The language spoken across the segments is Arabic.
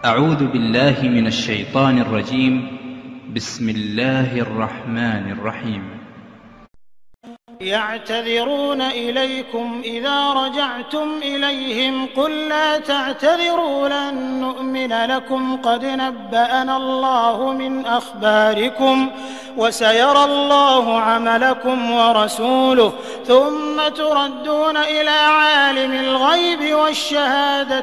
أعوذ بالله من الشيطان الرجيم. بسم الله الرحمن الرحيم. يعتذرون إليكم إذا رجعتم إليهم قل لا تعتذروا لن نؤمن لكم قد نبأنا الله من أخباركم وسيرى الله عملكم ورسوله ثم تردون إلى عالم الغيب والشهادة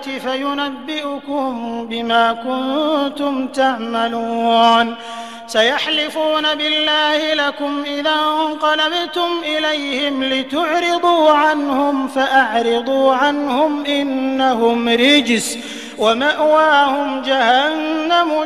فينبئكم بما كنتم تعملون. سيحلفون بالله لكم إذا انقلبتم إليهم لتعرضوا عنهم فأعرضوا عنهم إنهم رجس ومأواهم جهنم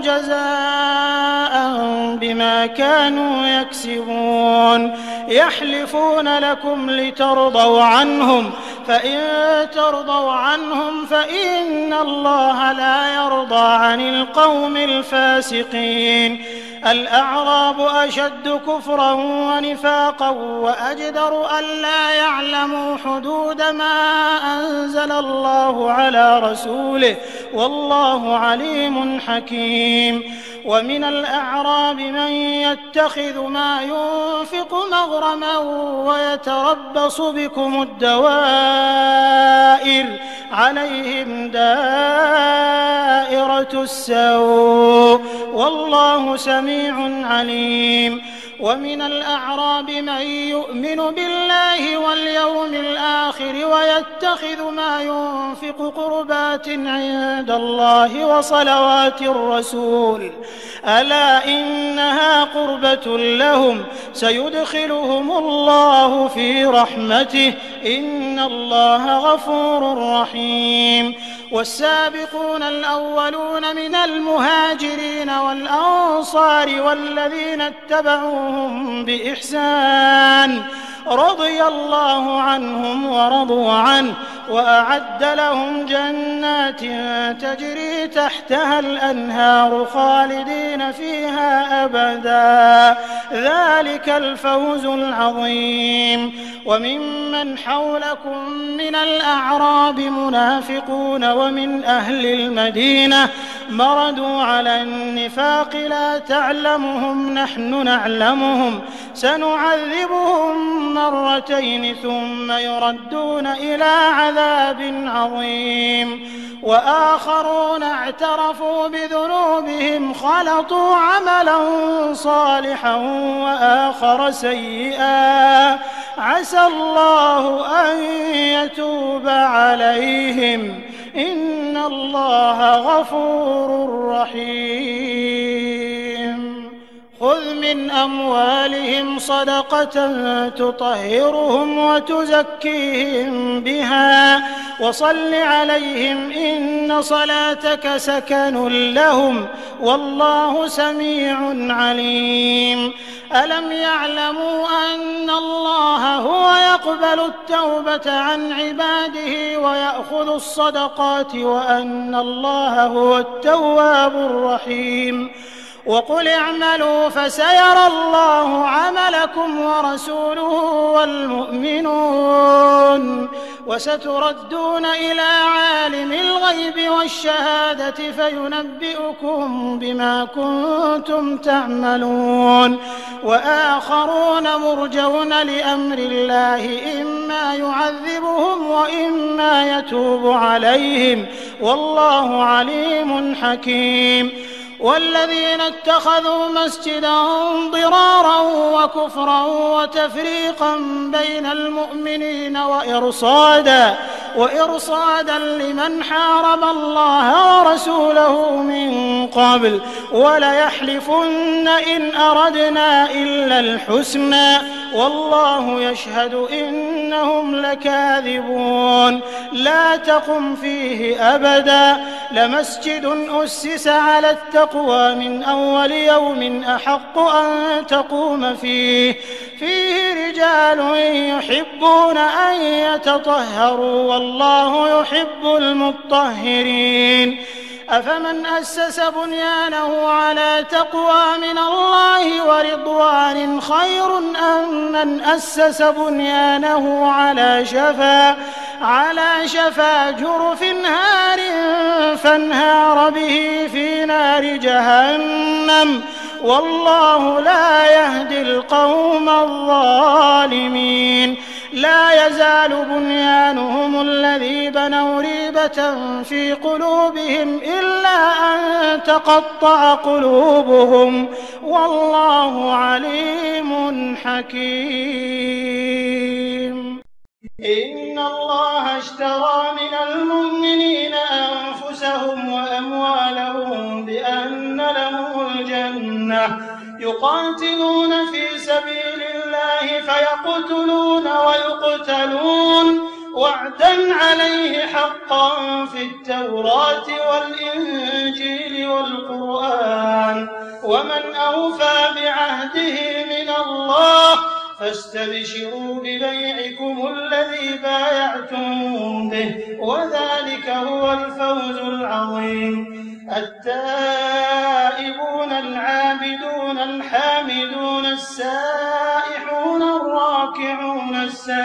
جزاء بما كانوا يكسبون. يحلفون لكم لترضوا عنهم فإن ترضوا عنهم فإن الله لا يرضى عن القوم الفاسقين. الأعراب أشد كفرا ونفاقا وأجدر ألا يعلموا حدود ما أنزل الله على رسوله والله عليم حكيم. ومن الأعراب من يتخذ ما ينفق مغرما ويتربص بكم الدوائر عليهم دائرة السوء والله سميع عليم. ومن الأعراب من يؤمن بالله واليوم الآخر ويتخذ ما ينفق قربات عند الله وصلوات الرسول ألا إنها قربة لهم سيدخلهم الله في رحمته إن الله غفور رحيم. والسابقون الأولون من المهاجرين والأنصار والذين اتبعوهم بإحسان رضي الله عنهم ورضوا عنه وأعد لهم جنات تجري تحتها الأنهار خالدين فيها أبدا ذلك الفوز العظيم. وممن حولكم من الأعراب منافقون ومن أهل المدينة مردوا على النفاق لا تعلمهم نحن نعلمهم سنعذبهم مرتين ثم يردون إلى عذاب عظيم. وآخرون اعترفوا بذنوبهم خلطوا عملا صالحا وآخر سيئا عسى الله أن يتوب عليهم إن الله غفور رحيم. خذ من أموالهم صدقة تطهرهم وتزكيهم بها وصل عليهم إن صلاتك سكن لهم والله سميع عليم. ألم يعلموا أن الله هو يقبل التوبة عن عباده ويأخذ الصدقات وأن الله هو التواب الرحيم. وقل اعملوا فسيرى الله عملكم ورسوله والمؤمنون وستردون إلى عالم الغيب والشهادة فينبئكم بما كنتم تعملون. وآخرون مرجون لأمر الله إما يعذبهم وإما يتوب عليهم والله عليم حكيم. والذين اتخذوا مسجدا ضرارا وكفرا وتفريقا بين المؤمنين وإرصادا لمن حارب الله ورسوله من قبل وليحلفن إن أردنا إلا الحسنى والله يشهد إنهم لكاذبون. لا تقم فيه أبدا لمسجد أسس على التقوى من أول يوم أحق أن تقوم فيه رجال يحبون أن يتطهروا والله يحب المطهرين. أفمن أسس بنيانه على تقوى من الله ورضوان خير أم من أسس بنيانه على شفا جرف هار فانهار به في نار جهنم والله لا يهدي القوم الظالمين لا يزال بنيانهم الذي بنوا ريبة في قلوبهم إلا أن تقطع قلوبهم والله عليم حكيم إن الله اشترى من المؤمنين أنفسهم وأموالهم بأن لهم الجنة يقاتلون في سبيل الله فيقتلون ويقتلون وعدا عليه حقا في التوراة والإنجيل والقرآن ومن أوفى بعهده من الله فاستبشروا ببيعكم الذي بايعتم به وذلك هو الفوز العظيم التائبون العابدون الحامدون السائحون الراكعون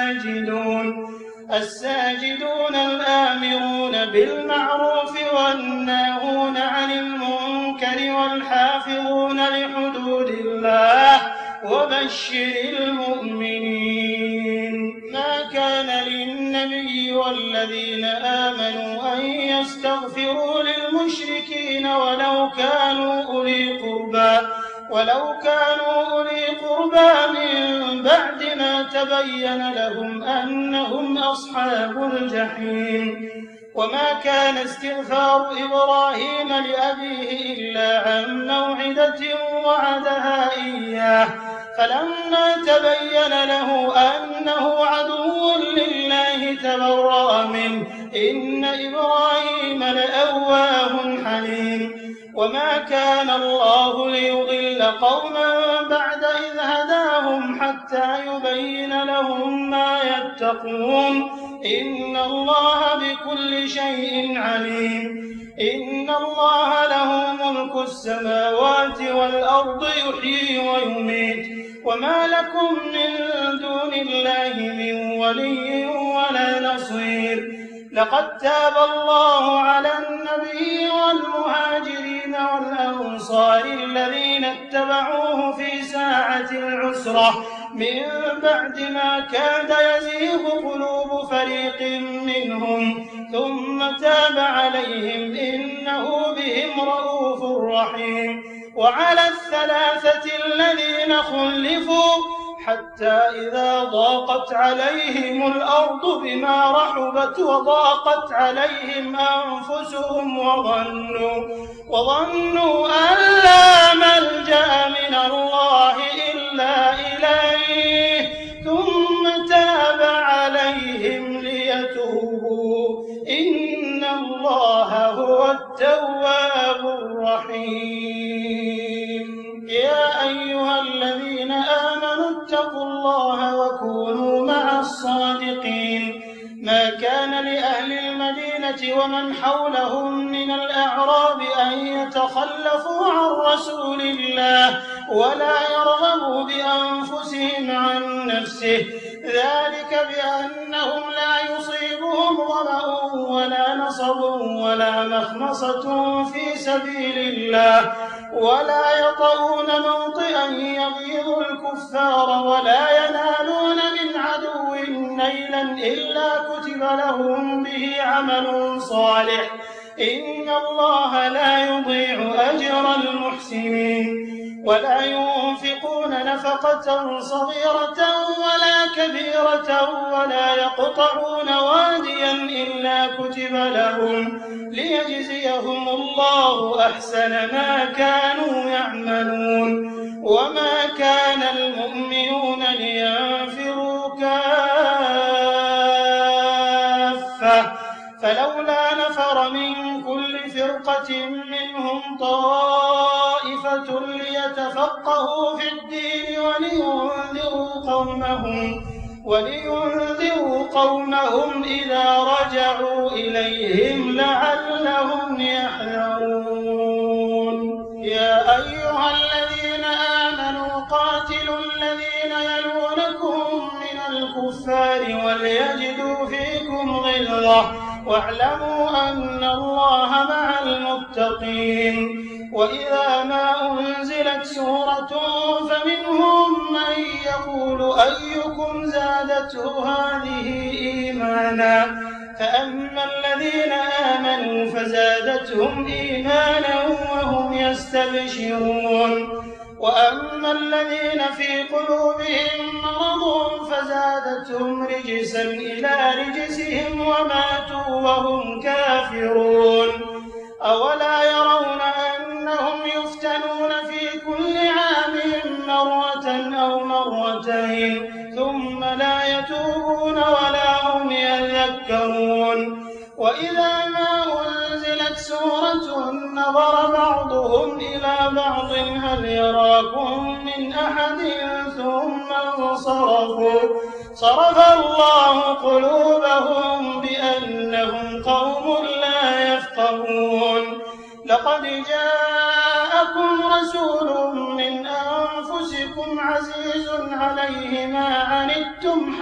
الساجدون الآمرون بالمعروف والناهون عن المنكر والحافظون لحدود الله وبشر المؤمنين ما كان للنبي والذين آمنوا أن يستغفروا للمشركين ولو كانوا أولي قربى من بعد ما تبين لهم أنهم أصحاب الجحيم وما كان استغفار إبراهيم لأبيه إلا عن موعدة وعدها إياه فلما تبين له أنه عدو لله تبرأ منه إن إبراهيم لأواه حليم وما كان الله ليضل قوما بعد إذ هداهم حتى يبين لهم ما يتقون إن الله بكل شيء عليم إن الله له ملك السماوات والأرض يحيي ويميت وما لكم من دون الله من ولي ولا نصير لقد تاب الله على النبي والمهاجرين والأنصار الذين اتبعوه في ساعة العسرة من بعد ما كاد يزيغ قلوب فريق منهم ثم تاب عليهم إنه بهم رءوف رحيم وعلى الثلاثة الذين خلفوا حتى إذا ضاقت عليهم الأرض بما رحبت وضاقت عليهم أنفسهم وظنوا أن لا ملجأ من الله إلا إليه ثم تاب عليهم ليتوبوا إن الله هو التواب الرحيم يا أيها الذين آمنوا اتقوا الله وكونوا مع الصادقين ما كان لأهل المدينة ومن حولهم من الأعراب أن يتخلفوا عن رسول الله ولا يرغبوا بأنفسهم عن نفسه ذلك بأنهم لا يصيبهم ظمأ ولا نصب ولا مخمصة في سبيل الله ولا يطؤون موطئا يغيظ الكفار ولا ينالون من عدو نيلا إلا كتب لهم به عمل صالح إن الله لا يضيع أجر المحسنين ولا ينفقون نفقة صغيرة ولا كبيرة ولا يقطعون واديا إلا كتب لهم ليجزيهم الله أحسن ما كانوا يعملون وما كان المؤمنون لينفروا كافة فلولا نفر من كل فرقة منهم طائفة ليتفقهوا في الدين ولينذروا قومهم إذا رجعوا إليهم لعلهم يحذرون يا أيها الذين آمنوا قاتلوا الذين يلونكم من الكفار وليجدوا فيكم غلظة واعلموا أن الله مع المتقين. وإذا ما أنزلت سورة فمنهم من يقول أيكم زادته هذه إيمانا فأما الذين آمنوا فزادتهم إيمانا وهم يستبشرون وأما الذين في قلوبهم مرض فزادتهم رجسا إلى رجسهم وماتوا وهم كافرون. أولا يرون أنهم يفتنون في كل عام مرة أو مرتين ثم لا يتوبون ولا هم يذكرون. وإذا ما أنزلت سورة نظر بعضهم إلى بعض هل يراكم من أحد ثم انصرفوا صرف الله قلوبهم بأنهم قوم لا يفقهون. لقد جاءكم رسول من أنفسكم عزيز عليه ما عنتم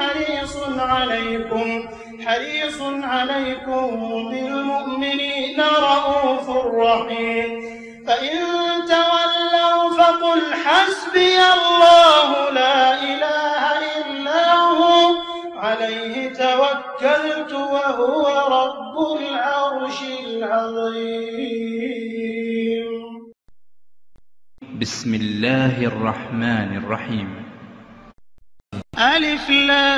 حريص عليكم بالمؤمنين رءوف رحيم. فإن تولوا فقل حسبي الله لا إله إلا هو عليه توكلت وهو رب العرش العظيم. بسم الله الرحمن الرحيم. ألف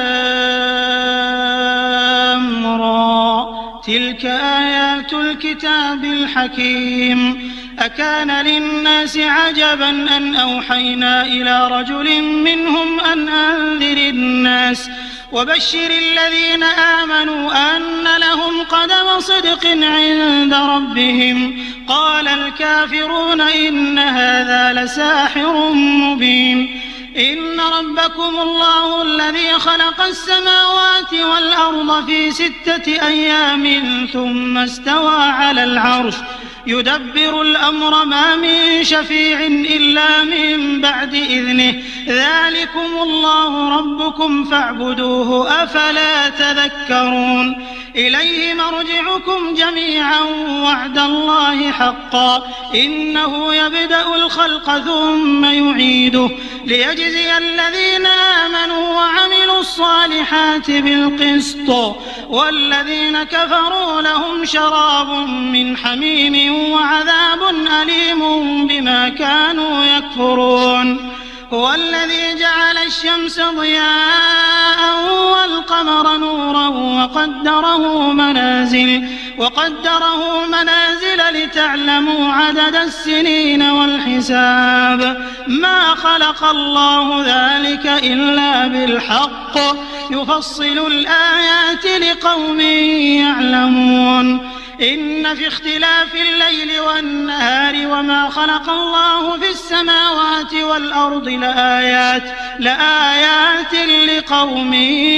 لام را تلك آيات الكتاب الحكيم. أكان للناس عجبا أن أوحينا إلى رجل منهم أن أنذر الناس وبشر الذين آمنوا أن لهم قدم صدق عند ربهم. قال الكافرون إن هذا لساحر مبين. إن ربكم الله الذي خلق السماوات والأرض في 6 أيام ثم استوى على العرش يدبر الأمر ما من شفيع إلا من بعد إذنه ذلكم الله ربكم فاعبدوه أفلا تذكرون. إليه مرجعكم جميعا وعد الله حقا إنه يبدأ الخلق ثم يعيده ليجزي الذين آمنوا وعملوا الصالحات بالقسط والذين كفروا لهم شراب من حميم وعذاب أليم بما كانوا يكفرون. هو الذي جعل الشمس ضياء والقمر نورا وقدره منازل لتعلموا عدد السنين والحساب. ما خلق الله ذلك إلا بالحق يفصل الآيات لقوم يعلمون. إن في اختلاف الليل والنهار وما خلق الله في السماوات والأرض لآيات لقوم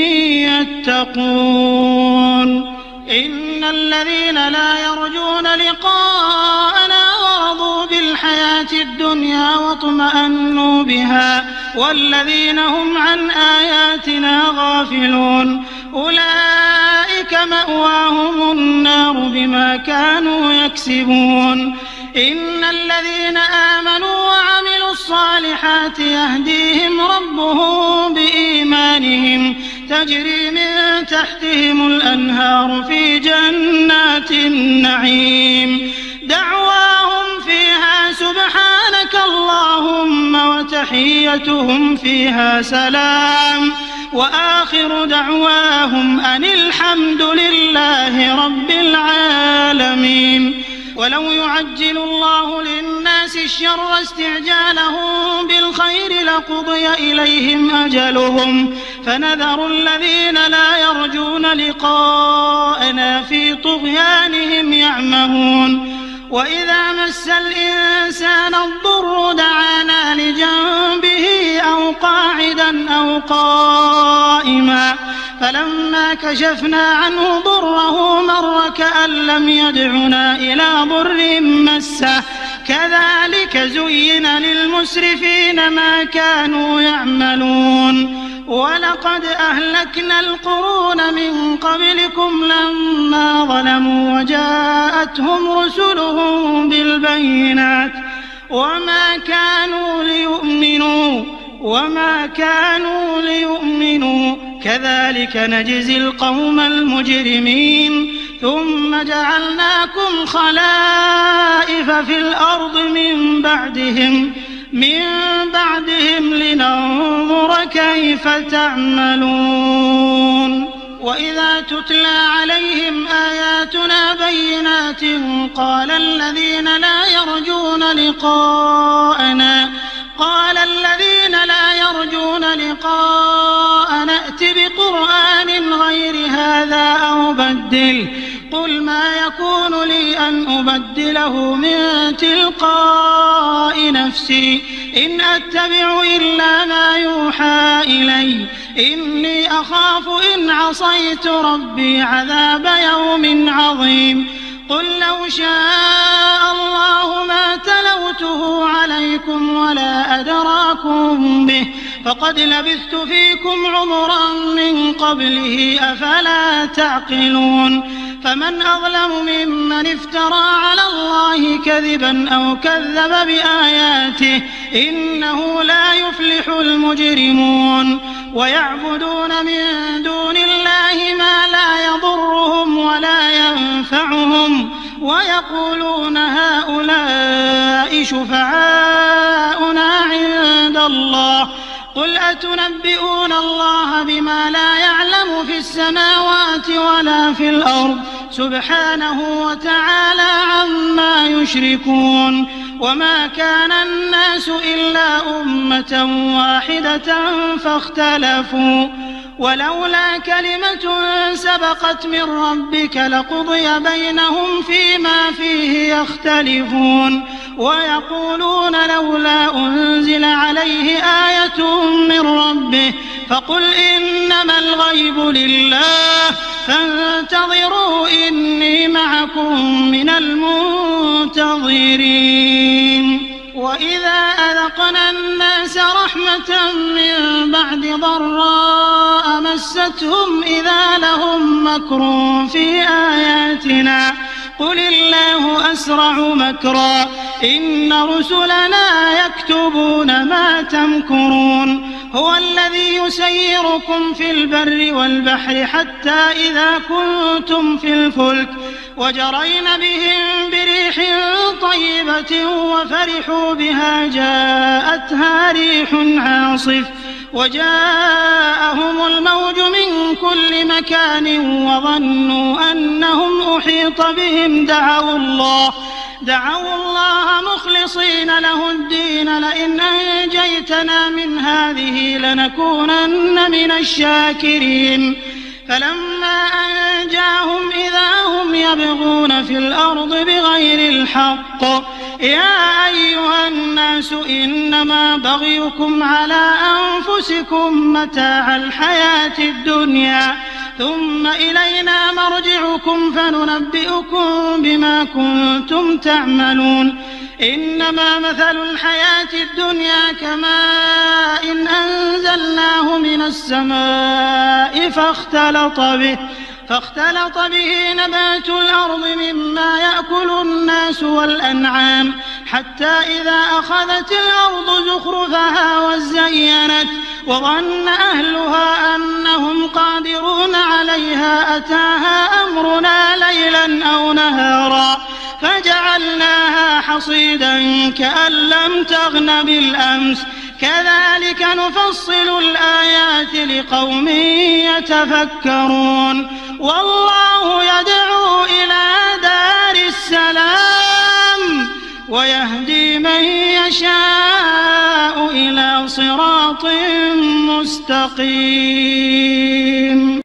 يتقون. إن الذين لا يرجون لقاءنا ورضوا بالحياة الدنيا واطمأنوا بها والذين هم عن آياتنا غافلون أولئك مأواهم النار بما كانوا يكسبون. إن الذين آمنوا وعملوا الصالحات يهديهم ربهم بإيمانهم تجري من تحتهم الأنهار في جنات النعيم دعواهم فيها سبحانك اللهم وتحيتهم فيها سلام وآخر دعواهم أن الحمد لله رب العالمين. ولو يعجل الله للناس الشر استعجالهم بالخير لقضي إليهم أجلهم فنذر الذين لا يرجون لقاءنا في طغيانهم يعمهون. وإذا مس الإنسان الضر دعانا لجنبه أو قاعدا أو قائما فلما كشفنا عنه ضره مر كأن لم يدعنا إلى ضر مسه كذلك زين للمسرفين ما كانوا يعملون ولقد أهلكنا القرون من قبلكم لما ظلموا وجاءتهم رسلهم بالبينات وما كانوا ليؤمنوا كذلك نجزي القوم المجرمين ثم جعلناكم خلائف في الأرض من بعدهم لننظر كيف تعملون وإذا تتلى عليهم آياتنا بينات قال الذين لا يرجون لقاءنا ائت بقرآن غير هذا أو بدله قل ما يكون لي أن أبدله من تلقاء نفسي إن أتبع إلا ما يوحى إلي إني أخاف إن عصيت ربي عذاب يوم عظيم قل لو شاء الله ما تلوته عليكم ولا أدراكم به فقد لبثت فيكم عمرا من قبله أفلا تعقلون فمن أظلم ممن افترى على الله كذبا أو كذب بآياته إنه لا يفلح المجرمون ويعبدون من دون الله ما لا يضرهم ولا ينفعهم ويقولون هؤلاء شفعاؤنا عند الله قل أتنبئون الله بما لا يعلم في السماوات ولا في الأرض سبحانه وتعالى عما يشركون وما كان الناس إلا أمة واحدة فاختلفوا ولولا كلمة سبقت من ربك لقضي بينهم فيما فيه يختلفون ويقولون لولا أنزل عليه آية من ربه فقل إنما الغيب لله فانتظروا إني معكم من المنتظرين وإذا أذقنا الناس رحمة من بعد ضراء مستهم إذا لهم مكر في آياتنا قل الله أسرع مكرا إن رسلنا يكتبون ما تمكرون هو الذي يسيركم في البر والبحر حتى إذا كنتم في الفلك وجرين بهم بريح طيبة وفرحوا بها جاءتها ريح عاصف وجاءهم الموج من كل مكان وظنوا أنهم أحيط بهم دعوا الله مخلصين له الدين لئن أنجيتنا من هذه لنكونن من الشاكرين فلما أنجاهم إذا هم يبغون في الأرض بغير الحق يا أيها الناس إنما بغيكم على أنفسكم متاع الحياة الدنيا ثم إلينا مرجعكم فننبئكم بما كنتم تعملون إنما مثل الحياة الدنيا كماء إن أنزلناه من السماء فاختلط به نبات الأرض مما يأكل الناس والأنعام حتى إذا أخذت الأرض زخرفها وزينت وظن أهلها أنهم قادرون عليها أتاها أمرنا ليلا أو نهارا فجعلناها حصيدا كأن لم تغن بالأمس كذلك نفصل الآيات لقوم يتفكرون والله يدعو إلى دار السلام ويهدي من يشاء إلى صراط مستقيم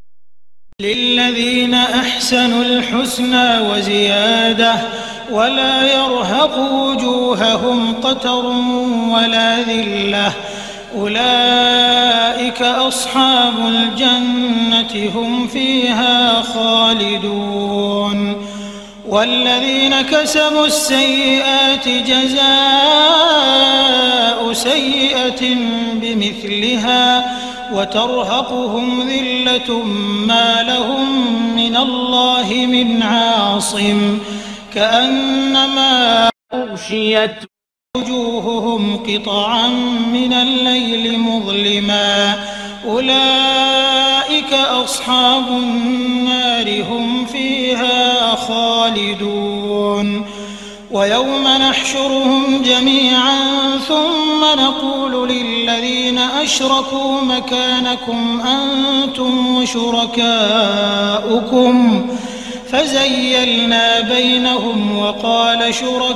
للذين أحسنوا الحسنى وزيادة ولا يرهق وجوههم قتر ولا ذلة أولئك أصحاب الجنة هم فيها خالدون والذين كسبوا السيئات جزاء سيئة بمثلها وترهقهم ذلة ما لهم من الله من عاصم كأنما أغشيت وجوههم قطعا من الليل مظلما أولئك أصحاب النار هم فيها خالدون ويوم نحشرهم جميعا ثم نقول للذين أشركوا مكانكم أنتم وشركاؤكم فزيلنا بينهم وقال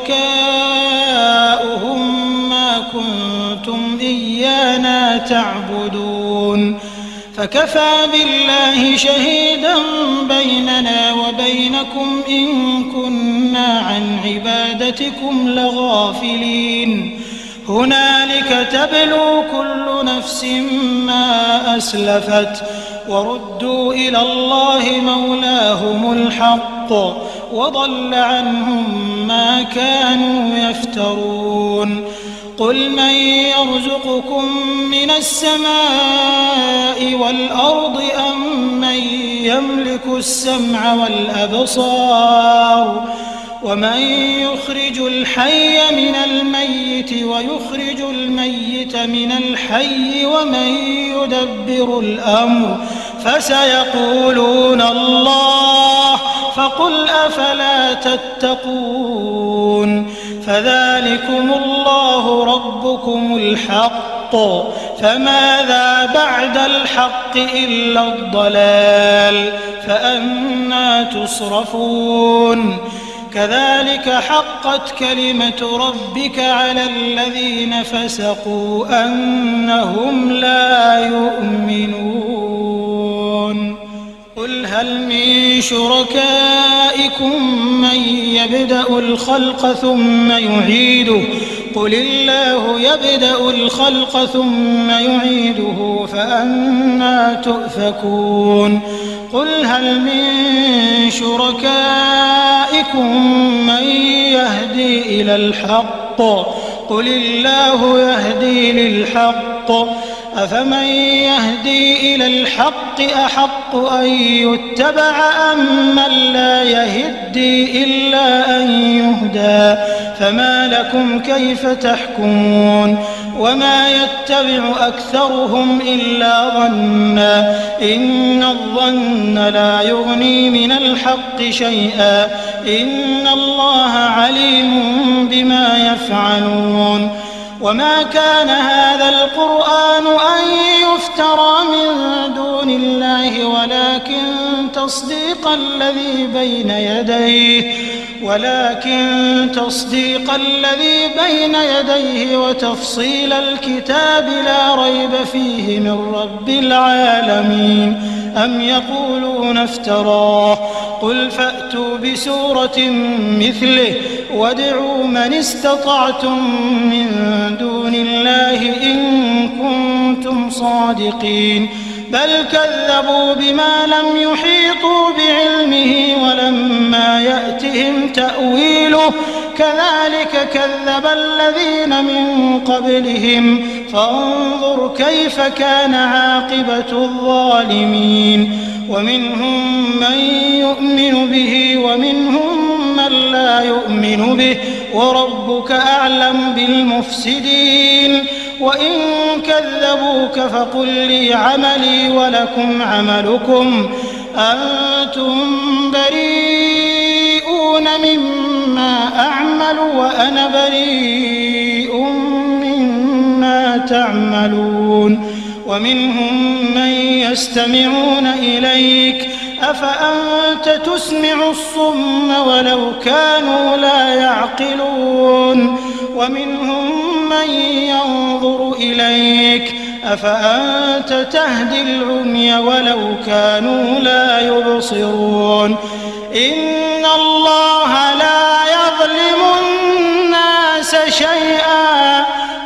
شركاؤهم ما كنتم إيانا تعبدون فكفى بالله شهيدا بيننا وبينكم إن كنا عن عبادتكم لغافلين هنالك تبلو كل نفس ما أسلفت وردوا إلى الله مولاهم الحق وضل عنهم ما كانوا يفترون قل من يرزقكم من السماء والأرض أم من يملك السمع والأبصار ومن يخرج الحي من الميت ويخرج الميت من الحي ومن يدبر الأمر فسيقولون الله فقل أفلا تتقون فذلكم الله ربكم الحق فماذا بعد الحق إلا الضلال فأنى تصرفون كذلك حقت كلمة ربك على الذين فسقوا أنهم لا يؤمنون قل هل من شركائكم من يبدأ الخلق ثم يعيده قل الله يبدأ الخلق ثم يعيده فأنى تؤفكون قل هل من شركائكم من يهدي إلى الحق قل الله يهدي للحق أفمن يهدي إلى الحق أحق أن يتبع أم من لا يهدي إلا أن يهدى فما لكم كيف تحكمون وما يتبع أكثرهم إلا ظنا إن الظن لا يغني من الحق شيئا إن الله عليم بما يفعلون وما كان هذا القرآن أن يفترى من دون الله ولكن تصديق الذي بين يديه وتفصيل الكتاب لا ريب فيه من رب العالمين أم يقولون افتراه قل فأتوا بسورة مثله وادعوا من استطعتم من دون الله إن كنتم صادقين بل كذبوا بما لم يحيطوا بعلمه ولما يأتهم تأويله كذلك كذب الذين من قبلهم فانظر كيف كان عاقبة الظالمين ومنهم من يؤمن به ومنهم من لا يؤمن به وربك أعلم بالمفسدين وإن كذبوك فقل لي عملي ولكم عملكم أنتم بريئون مما أعمل وأنا بريء مما تعملون ومنهم من يستمعون إليك أفأنت تسمع الصم ولو كانوا لا يعقلون ومنهم من ينظر إليك أفأنت تهدي العمي ولو كانوا لا يبصرون إن الله لا يظلم الناس شيئا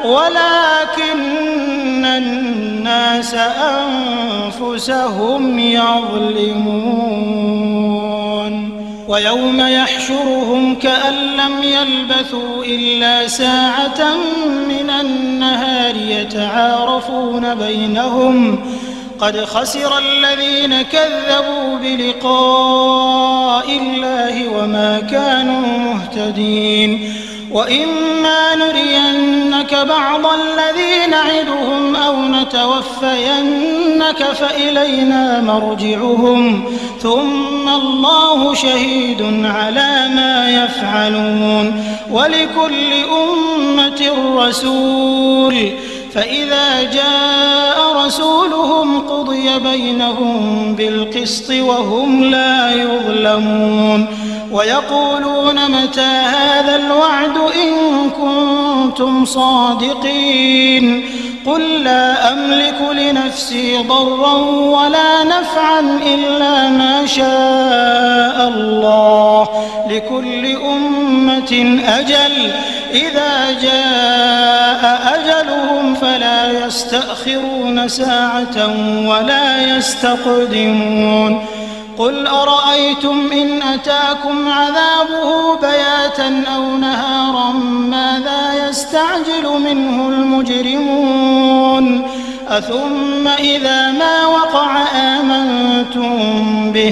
ولكن الناس أنفسهم يظلمون ويوم يحشرهم كأن لم يلبثوا إلا ساعة من النهار يتعارفون بينهم قد خسر الذين كذبوا بلقاء الله وما كانوا مهتدين وإما نرينك بعض الذي نعدهم أو نتوفينك فإلينا مرجعهم ثم الله شهيد على ما يفعلون ولكل أمة رسول فإذا جاء رسولهم قضي بينهم بالقسط وهم لا يظلمون ويقولون متى هذا الوعد إن كنتم صادقين قل لا أملك لنفسي ضرا ولا نفعا إلا ما شاء الله لكل أمة أجل إذا جاء أجلهم فلا يستأخرون ساعة ولا يستقدمون قل أرأيتم إن أتاكم عذابه بياتا أو نهارا ماذا يستعجل منه المجرمون أثم إذا ما وقع آمنتم به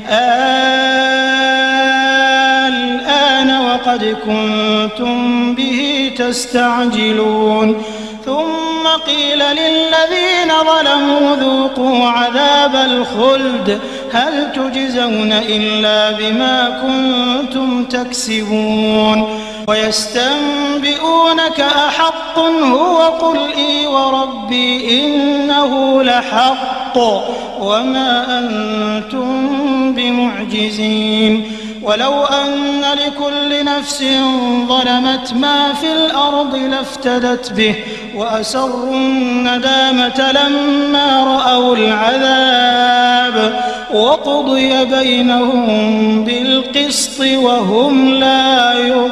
الآن وقد كنتم به تستعجلون ثم قيل للذين ظلموا ذوقوا عذاب الخلد هل تجزون إلا بما كنتم تكسبون ويستنبئونك أحق هو قل إي وربي إنه لحق وما أنتم بمعجزين ولو أن لكل نفس ظلمت ما في الأرض لافتدت به وأسروا الندامة لما رأوا العذاب وقضي بينهم بالقسط وهم لا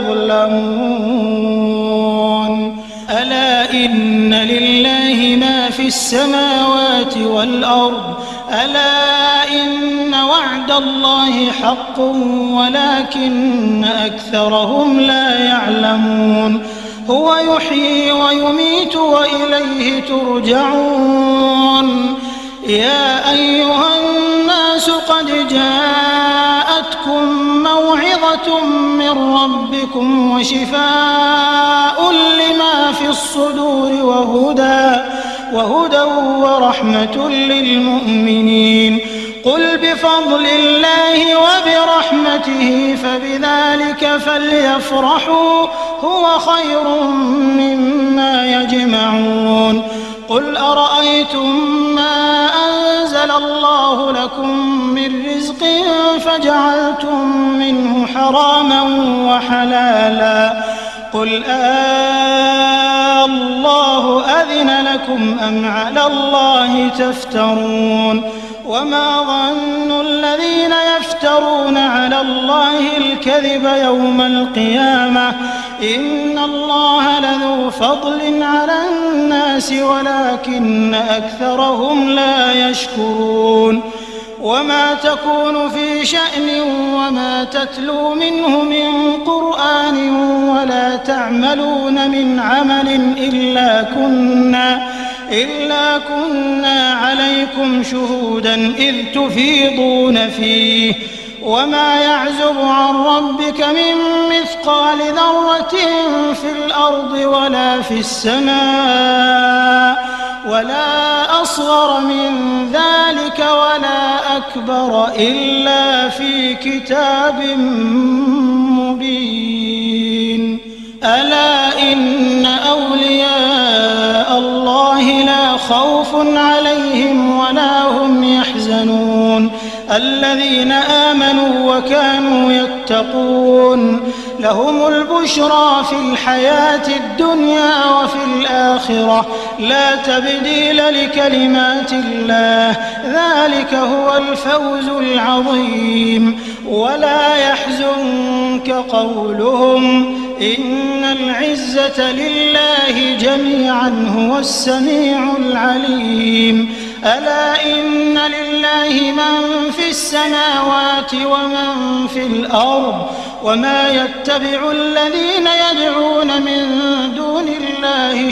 يظلمون ألا إن لله ما في السماوات والأرض ألا إن وعد الله حق ولكن أكثرهم لا يعلمون هو يحيي ويميت وإليه ترجعون يا أيها الناس قد جاءتكم موعظة من ربكم وشفاء لما في الصدور وهدى ورحمة للمؤمنين قل بفضل الله وبرحمته فبذلك فليفرحوا هو خير مما يجمعون قل أرأيتم ما أنزل الله لكم من رزق فجعلتم منه حراما وحلالا قل الله أذن لكم أم على الله تفترون وما ظن الذين يفترون على الله الكذب يوم القيامة إن الله لذو فضل على الناس ولكن أكثرهم لا يشكرون وما تكون في شأن وما تتلو منه من قرآن ولا تعملون من عمل إلا كنا عليكم شهودا إذ تفيضون فيه وما يعزب عن ربك من مثقال ذرة في الأرض ولا في السماء ولا أصغر من ذلك ولا أكبر إلا في كتاب مبين ألا إن أولياء الله لا خوف عليهم ولا هم يحزنون الذين آمنوا وكانوا يتقون لهم البشرى في الحياة الدنيا وفي الآخرة لا تبديل لكلمات الله ذلك هو الفوز العظيم ولا يحزنك قولهم إن العزة لله جميعا هو السميع العليم ألا إن لله من في السماوات ومن في الأرض وما يتبع الذين يدعون من دون الله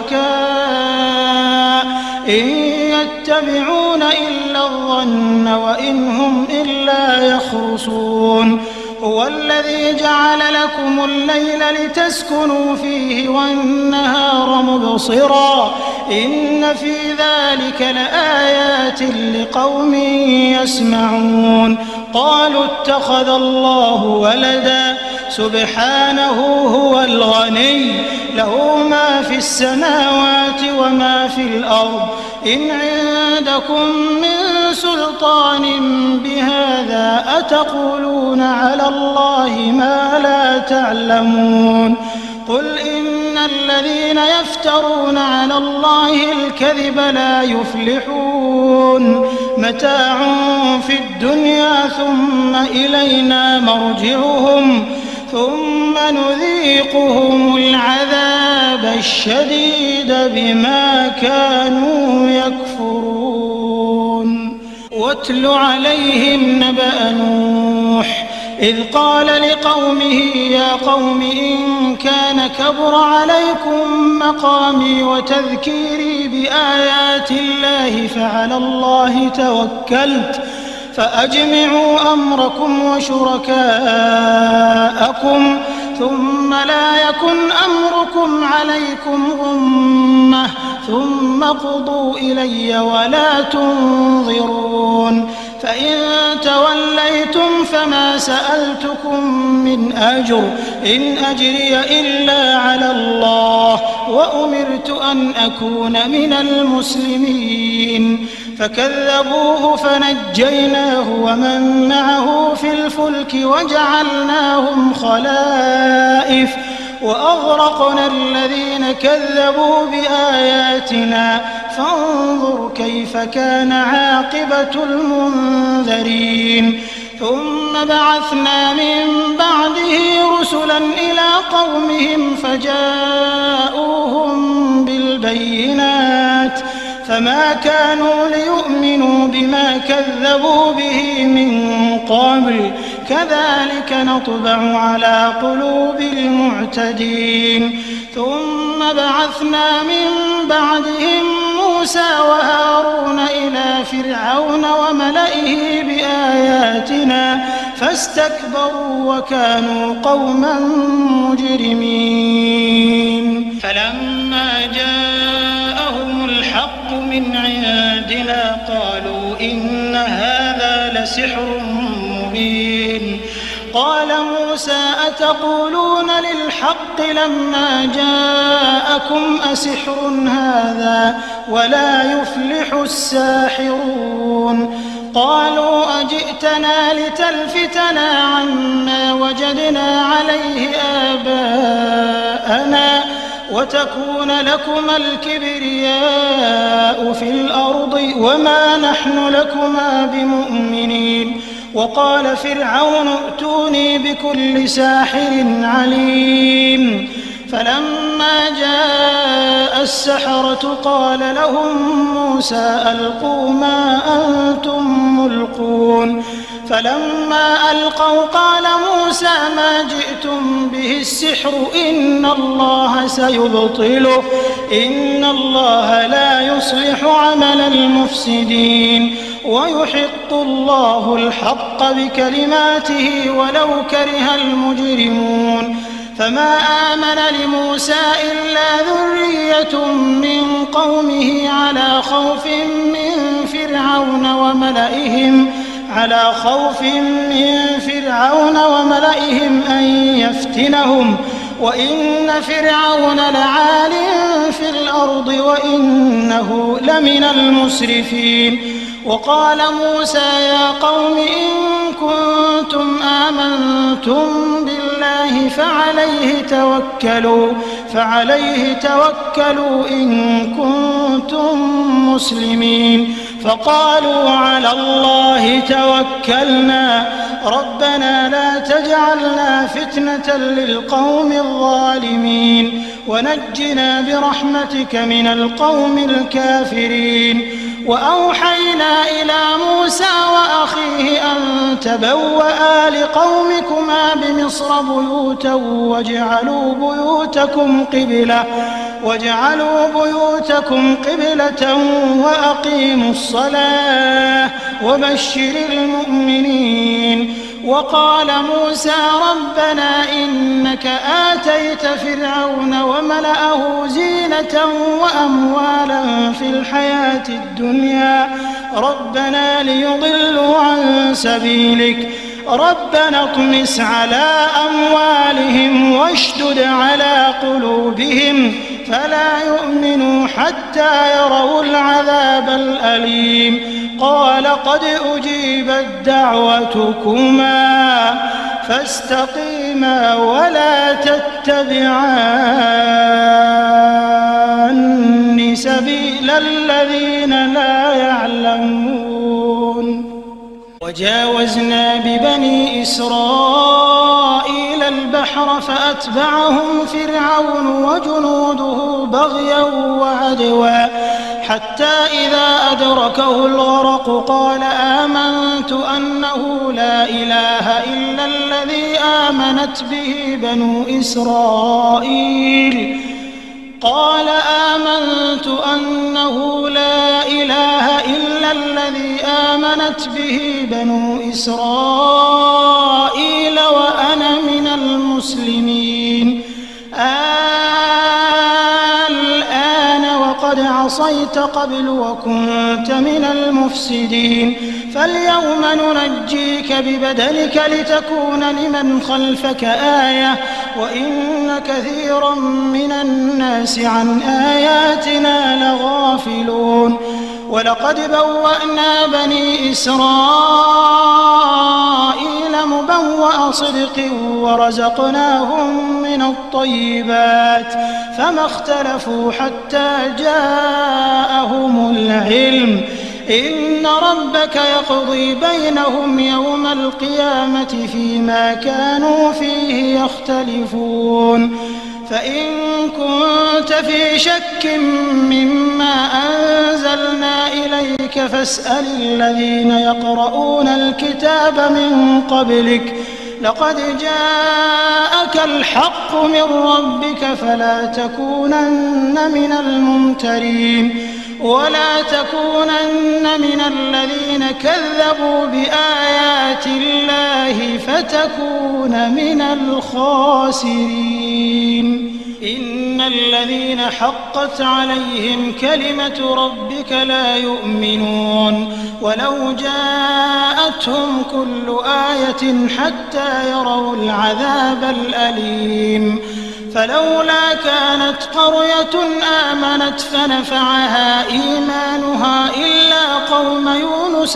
شركاء إن يتبعون إلا الظن وإن هم إلا يخرصون هو الذي جعل لكم الليل لتسكنوا فيه والنهار مبصرا إن في ذلك لآيات لقوم يسمعون قالوا اتخذ الله ولدا سبحانه هو الغني له ما في السماوات وما في الأرض إن عندكم من سلطان بهذا أتقولون على الله ما لا تعلمون قل إن الذين يفترون على الله الكذب لا يفلحون متاع في الدنيا ثم إلينا مرجعهم ثم نذيقهم العذاب الشديد بما كانوا يكفرون واتل عليهم نبأ نوح إذ قال لقومه يا قوم إن كان كبر عليكم مقامي وتذكيري بآيات الله فعلى الله توكلت فأجمعوا أمركم وشركاءكم ثم لا يكن أمركم عليكم غمة ثم قضوا إلي ولا تنظرون فإن توليتم فما سألتكم من أجر إن أجري إلا على الله وأمرت أن أكون من المسلمين فكذبوه فنجيناه ومن معه في الفلك وجعلناهم خلائف وأغرقنا الذين كذبوا بآياتنا فانظر كيف كان عاقبة المنذرين ثم بعثنا من بعده رسلا إلى قومهم فجاءوهم بالبينات فما كانوا ليؤمنوا بما كذبوا به من قبل كذلك نطبع على قلوب المعتدين ثم بعثنا من بعدهم موسى وهارون إلى فرعون وملئه بآياتنا فاستكبروا وكانوا قوما مجرمين فلما جاءهم الحق من عندنا قالوا إن هذا لسحر مبين قال موسى أتقولون للحق لما جاءكم أسحر هذا ولا يفلح الساحرون قالوا أجئتنا لتلفتنا عما وجدنا عليه آباءنا وتكون لكما الكبرياء في الأرض وما نحن لكما بمؤمنين وقال فرعون ائتوني بكل ساحر عليم فلما جاء السحرة قال لهم موسى ألقوا ما أنتم ملقون فلما ألقوا قال موسى ما جئتم به السحر إن الله سيبطله إن الله لا يصلح عمل المفسدين ويحق الله الحق بكلماته ولو كره المجرمون فما آمن لموسى إلا ذرية من قومه على خوف من فرعون وملئهم أن يفتنهم وإن فرعون لعال في الأرض وإنه لمن المسرفين وقال موسى يا قوم إن كنتم آمنتم بالله فعليه توكلوا إن كنتم مسلمين فقالوا على الله توكلنا ربنا لا تجعلنا فتنة للقوم الظالمين ونجنا برحمتك من القوم الكافرين وأوحينا إلى موسى وأخيه أن تبوأ لقومكما بمصر بيوتا واجعلوا بيوتكم قبلة وأقيموا الصلاة وبشر المؤمنين. وقال موسى ربنا إنك آتيت فرعون وملأه زينة وأموالا في الحياة الدنيا ربنا ليضلوا عن سبيلك ربنا اطمس على أموالهم واشدد على قلوبهم فلا يؤمنوا حتى يروا العذاب الأليم. قال قد أجيبت دعوتكما فاستقيما ولا تتبعان سبيل الذين لا يعلمون. وجاوزنا ببني إسرائيل البحر فأتبعهم فرعون وجنوده بغيا وعدوا حتى إذا أدركه الغرق قال آمنت أنه لا إله إلا الذي آمنت به بنو إسرائيل وأنا من المسلمين. الآن وقد عصيت قبل وكنت من المفسدين فاليوم ننجيك ببدنك لتكون لمن خلفك آية وإن كثيرا من الناس عن آياتنا لغافلون. ولقد بوأنا بني إسرائيل مبوأ صدق ورزقناهم من الطيبات فما اختلفوا حتى جاءهم العلم إن ربك يقضي بينهم يوم القيامة فيما كانوا فيه يختلفون. فإن كنت في شك مما أنزلنا إليك فاسأل الذين يقرؤون الكتاب من قبلك لقد جاءك الحق من ربك فلا تكونن من الممترين ولا تكونن من الذين كذبوا بآيات الله فتكون من الخاسرين. إن الذين حقت عليهم كلمة ربك لا يؤمنون ولو جاءتهم كل آية حتى يروا العذاب الأليم. فلولا كانت قرية آمنت فنفعها إيمانها إلا قوم يونس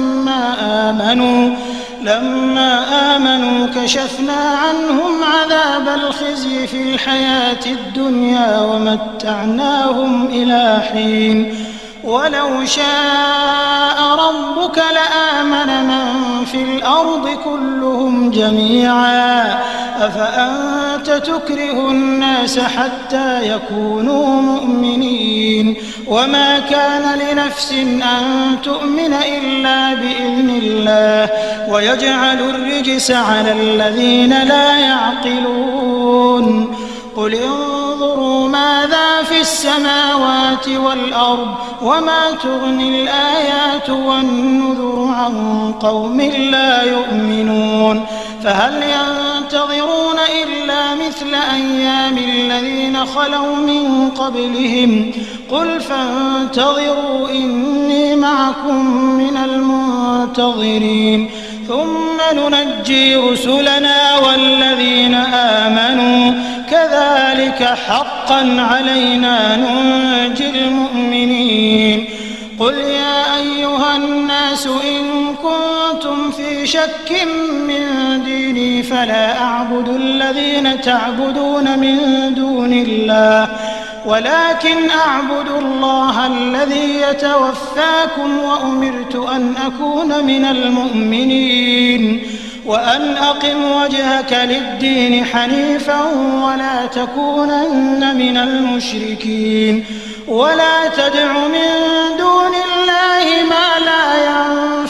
لما آمنوا كشفنا عنهم عذاب الخزي في الحياة الدنيا ومتعناهم إلى حين. ولو شاء ربك لآمن من في الأرض كلهم جميعا أفأنت تكره الناس حتى يكونوا مؤمنين وما كان لنفس أن تؤمن إلا بإذن الله ويجعل الرجس على الذين لا يعقلون. قل انظروا ماذا في السماوات والأرض وما تغني الآيات والنذر عن قوم لا يؤمنون. فهل ينتظرون إلا مثل أيام الذين خلوا من قبلهم قل فانتظروا إني معكم من المنتظرين ثم ننجي رسلنا والذين آمنوا كذلك حقا علينا ننجي المؤمنين. قل يا أيها الناس إن كنتم في شك من ديني فلا أعبد الذين تعبدون من دون الله ولكن أعبد الله الذي يتوفاكم وأمرت أن أكون من المؤمنين وأن أقم وجهك للدين حنيفا ولا تكونن من المشركين ولا تدع من دون الله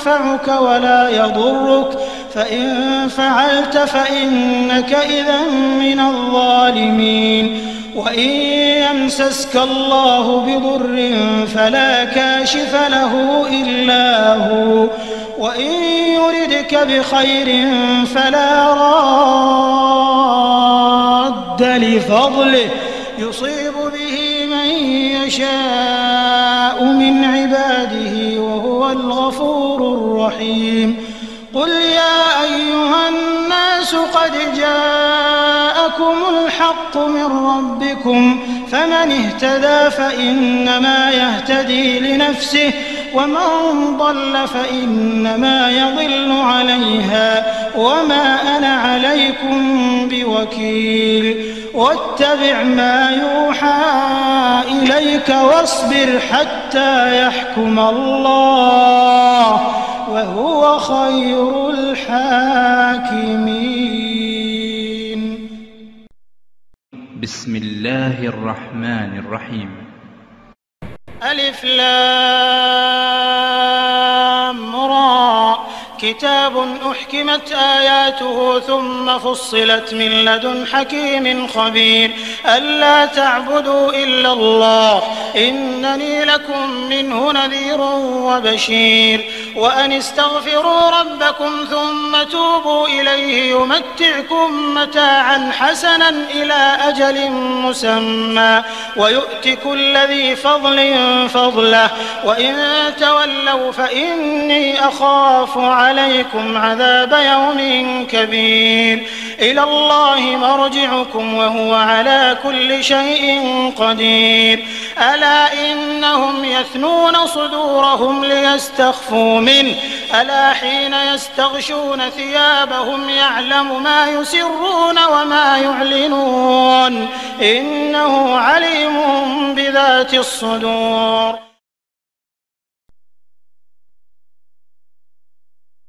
ينفعك ولا يضرك، فإن فعلت فإنك إذا من الظالمين. وإن يمسسك الله بضر فلا كاشف له إلا هو، وإن يردك بخير فلا راد لفضله، يصيب به من يشاء من عباده وهو الغفور الرحيم. قل يا أيها الناس قد جاءكم الحق من ربكم، فمن اهتدى فإنما يهتدي لنفسه، ومن ضل فإنما يضل عليها، وما أنا عليكم بوكيل. واتبع ما يوحى إليك واصبر حتى يحكم الله، وهو خير الحاكمين. بسم الله الرحمن الرحيم. ألف لام را، كتاب أحكمت آياته ثم فصلت من لدن حكيم خبير، ألا تعبدوا إلا الله إنني لكم منه نذير وبشير. وأن استغفروا ربكم ثم توبوا إليه يمتعكم متاعا حسنا إلى أجل مسمى ويؤت كل ذي فضل فضله، وإن تولوا فإني أخاف عليكم عذاب يوم كبير. إلى الله مرجعكم وهو على كل شيء قدير. ألا إنهم يثنون صدورهم ليستخفوا منه، ألا حين يستغشون ثيابهم يعلم ما يسرون وما يعلنون، إنه عليم بذات الصدور.